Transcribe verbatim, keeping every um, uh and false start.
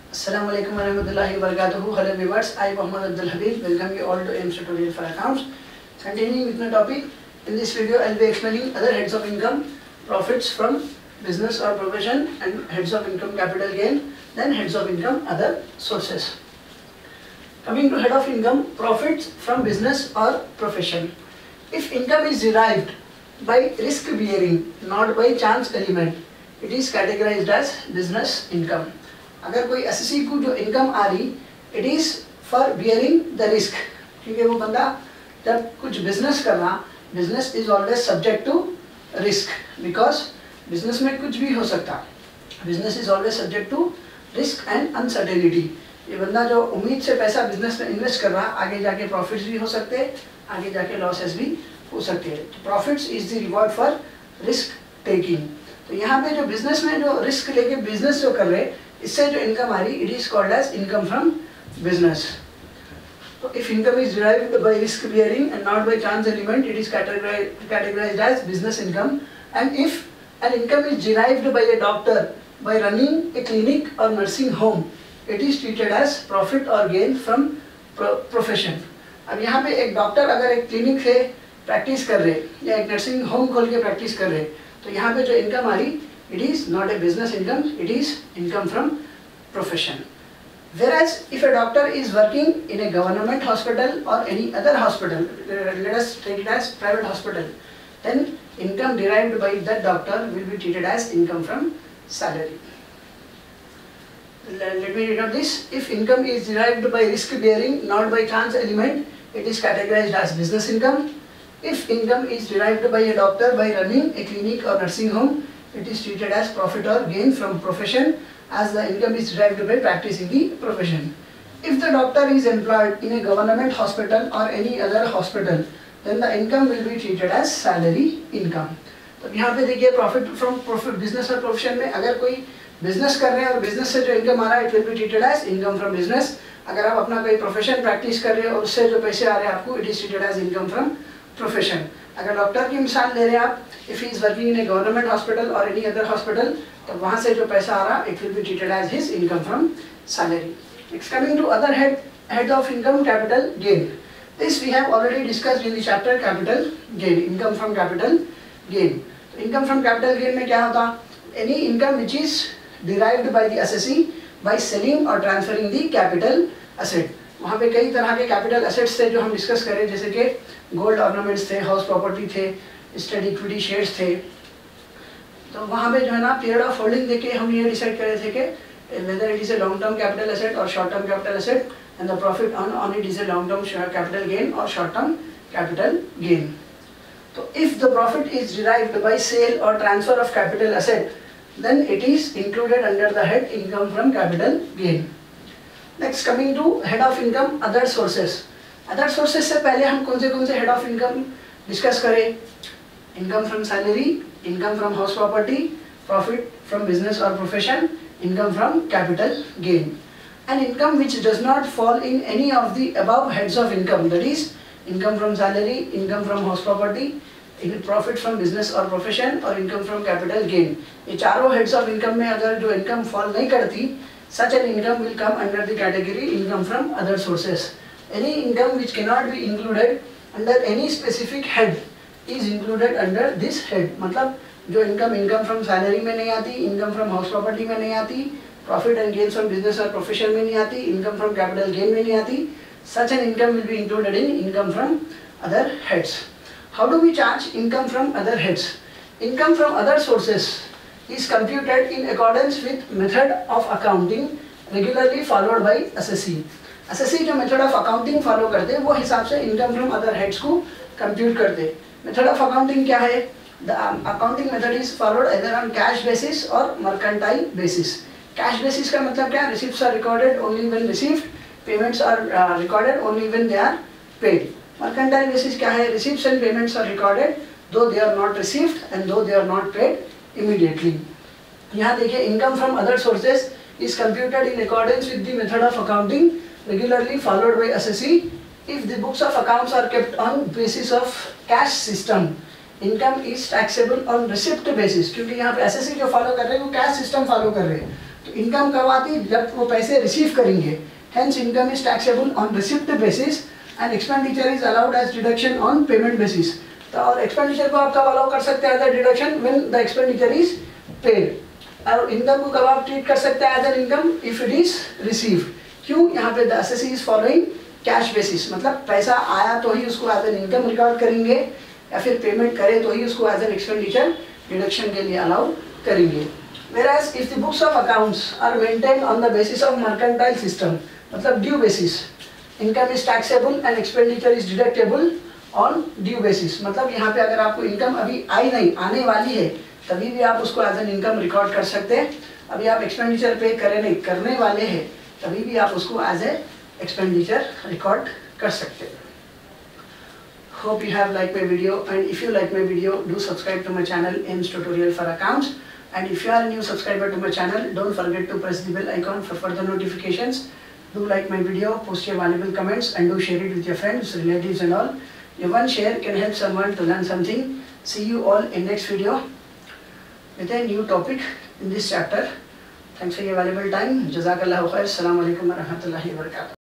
Assalamualaikum warahmatullahi wabarakatuh. Hello viewers, I am Muhammad Abdul Habib. Welcome you all to A I M S tutorial for accounts. Continuing with my topic, in this video I will be explaining other heads of income, profits from business or profession, and heads of income capital gain, then heads of income other sources. Coming to head of income, profits from business or profession. If income is derived by risk bearing, not by chance element, it is categorized as business income. अगर कोई SSC को जो income आ रही, it is for bearing the risk, क्योंकि वो बंदा जब कुछ बिजनेस कर रहा, business is always subject to risk, because business में कुछ भी हो सकता, business is always subject to risk and uncertainty. ये बंदा जो उम्मीद से पैसा बिजनेस में इन्वेस्ट कर रहा, आगे जाके प्रॉफिट्स भी हो सकते हैं, आगे जाके लॉसेस भी हो सकते हैं. Profits is the reward for risk taking. तो यहाँ पे जो बिजनेस में जो रिस्क लेके बिजनेस जो कर रहे, इससे जो इनकम आ रही, it is called as income from business. तो if income is derived by risk bearing and not by chance element, it is categorized as business income. And if an income is derived by a doctor by running a clinic और nursing home, it is treated as profit और gain from profession. अब यहाँ पे एक doctor अगर एक clinic से practice कर रहे या एक नर्सिंग होम खोल के प्रैक्टिस कर रहे, तो यहाँ पे जो इनकम आ रही, it is not a business income, it is income from profession. Whereas if a doctor is working in a government hospital or any other hospital, let us take it as private hospital, then income derived by that doctor will be treated as income from salary. Let me read out this. If income is derived by risk bearing, not by chance element, it is categorized as business income. If income is derived by a doctor by running a clinic or nursing home, it is treated as profit or gain from profession, as the income is derived by practicing the profession. If the doctor is employed in a government hospital or any other hospital, then the income will be treated as salary income. तो यहाँ पे देखिए profit from profit business और profession में अगर कोई business कर रहे हैं और बिजनेस से जो इनकम आ रहा है, it will be treated as income from business. अगर आप अपना कोई प्रोफेशन प्रैक्टिस कर रहे हो और उससे जो पैसे आ रहे हैं आपको, it is treated as income from profession. अगर डॉक्टर की मिसाल ले रहे हैं आप, if he is working in a government hospital और एनी अदर हॉस्पिटल, तो वहाँ से जो पैसा आ रहा, it will be treated as his income from salary. Next coming to other head head of income capital gain. This we have already discussed in the chapter capital gain, income from capital gain. तो income from capital gain में क्या होता, any income which is derived by the assessee by selling और transferring the capital asset. वहाँ पे कई तरह के कैपिटल एसेट्स थे जो हम डिस्कस करें, जैसे कि गोल्ड ऑर्नामेंट्स थे, हाउस प्रॉपर्टी थे, स्टेट इक्विटी शेयर्स थे. तो वहाँ पे जो है ना पीरियड ऑफ होल्डिंग देके हम ये डिसाइड कर रहे थे कि whether it is a long term capital asset और short term capital asset, and the profit on on it is a long term capital gain और शॉर्ट टर्म कैपिटल गेन. तो if the profit is derived by sale और transfer of capital asset, then it is included under the head income from capital gain. Next coming to head of income other sources. Other sources से पहले हम कौन से कौन से head of income discuss करें? Income from salary, income from house property, profit from business और profession, income from capital gain. And income which does not fall in any of the above heads of income, that is income from salary, income from house property, profit from business और profession और income from capital gain. ये चारों heads of income में अगर जो income fall नहीं करती, such an income will come under the category income from other sources. Any income which cannot be included under any specific head is included under this head. मतलब जो income income from salary में नहीं आती, income from house property में नहीं आती, profit and gains from business और profession में नहीं आती, income from capital gain में नहीं आती, such an income will be included in income from other heads. How do we charge income from other heads? Income from other sources is computed in accordance with method of accounting regularly followed by S S C. S S C जो method of accounting follow करते हैं, वो हिसाब से income from other heads को compute करते हैं. Method of accounting क्या है? The accounting method is followed either on cash basis or mercantile basis. Cash basis का मतलब क्या? Receipts are recorded only when received, payments are uh, recorded only when they are paid. Mercantile basis क्या है? Receipts and payments are recorded though they are not received and though they are not paid immediately. यहाँ देखिए income from other sources is computed in accordance with the method of accounting regularly followed by assessee. If the books of accounts are kept on basis of cash system, income is taxable on receipt basis. क्योंकि यहाँ पे SSC जो follow कर रहे हैं वो cash system follow कर रहे हैं, तो इनकम कब आती है? जब वो पैसे रिसीव करेंगे। Hence income is taxable on receipt basis and expenditure is allowed as deduction on payment basis. तो और एक्सपेंडिचर को आप कब अलाउ कर सकते हैं as a deduction? When the expenditure is paid. और इनकम को कब आप ट्रीट कर सकते हैं as an income? If it is receive. क्यों? यहाँ पे the assessee is following cash basis, मतलब पैसा आया तो ही उसको एज एन इनकम रिकॉर्ड करेंगे, या फिर पेमेंट करे तो ही उसको एज एन एक्सपेंडिचर डिडक्शन के लिए अलाउ करेंगे। Whereas if the books of accounts are maintained on the basis of mercantile system, मतलब due basis, income is taxable and expenditure is deductible on due basis. मतलब यहाँ पे अगर आपको income अभी आई नहीं, आने वाली है, तभी भी आप उसको एज एन इनकम रिकॉर्ड कर सकते हैं। अभी आप एक्सपेंडिचर पे करे नहीं, करने वाले हैं, तभी भी आप उसको एज ए एक्सपेंडिचर रिकॉर्ड कर सकते हैं। Hope you have liked my video, and if you like my video, do subscribe to my channel Ames Tutorial for Accounts. And if you are a new subscriber to my channel, don't forget to press the bell icon for further notifications. Do like my video, post your valuable comments, and do share it with your friends, relatives and all. Your one share can help someone to learn something. See you all in next video with a new topic in this chapter. Thanks for your valuable time. Jazakallahu khair. Assalamu alaikum wa rahmatullahi wa barakatuh.